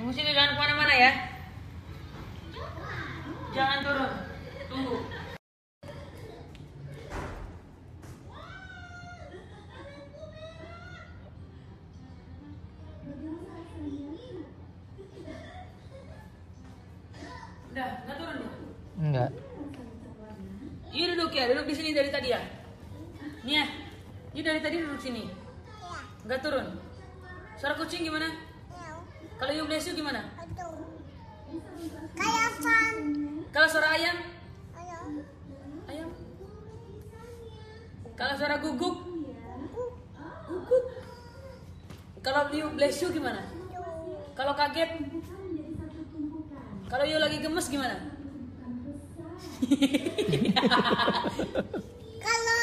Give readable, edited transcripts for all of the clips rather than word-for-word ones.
Tunggu sini, jangan kemana-mana ya. Jangan turun. Tunggu. Udah, nggak turun ya? Enggak. Iya duduk ya, duduk di sini dari tadi ya. Nih ya, iya dari tadi duduk sini. Nggak turun. Suara kucing gimana? Kalau you bless you gimana? Kayak fan. Kalau suara ayam? Ayam. Kalau suara guguk? Guguk. Kalau you bless you gimana? Kalau kaget? Kalau you lagi gemes gimana? Kalau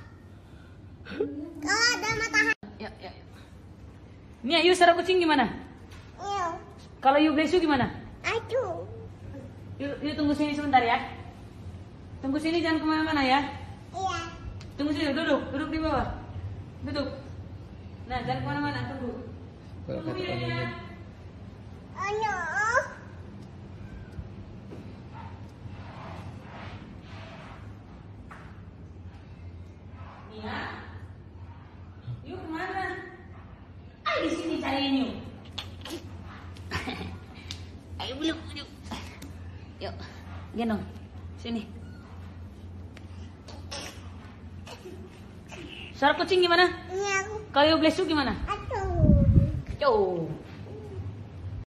ada matahari. Ya. Nih Ayu, suara kucing gimana? Kalau you bless you gimana? Aduh. Yuk tunggu sini sebentar ya. Tunggu sini, jangan kemana-mana ya. Iya. Tunggu sini, duduk di bawah. Duduk. Nah, jangan kemana-mana, tunggu. Kalau Tunggu kata ya. Ayo. Nia, yuk kemana? Di sini cariin yuk. Ayo belum. Yuk, gendong. Sini. Suara kucing gimana? Iya. Kalau you bless you gimana? Aduh. Yo.